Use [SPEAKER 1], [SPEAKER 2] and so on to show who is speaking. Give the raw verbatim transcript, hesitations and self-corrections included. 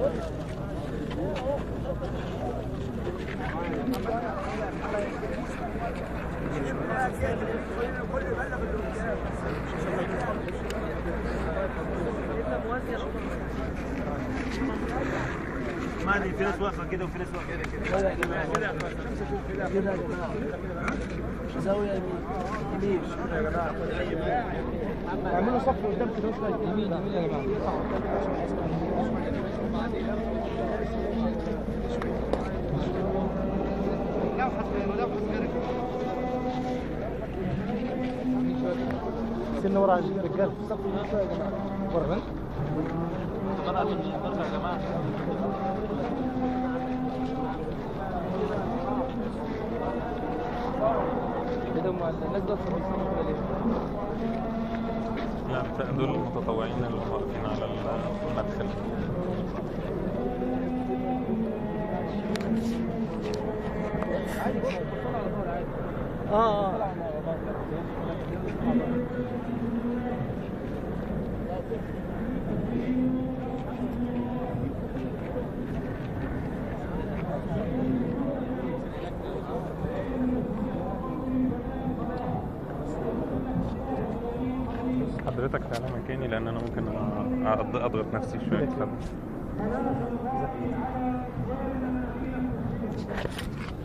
[SPEAKER 1] ما ادري في ناس واقفه كده وفي ناس واقفه كده كده كده كده كده يا جماعه زاويه يمين يمين يا جماعه اعملوا صف قدام كده شويه يمين يمين يا جماعه لو حد لو حد سنه ورا الرجال صف شويه يا جماعه ورا طبعا اليمين يا جماعه كده مع الناس دول
[SPEAKER 2] لا دول المتطوعين اللي واقفين على المدخل.
[SPEAKER 1] اه اه
[SPEAKER 2] حضرتك تعالى مكاني لان انا ممكن اضغط نفسي شويه كده.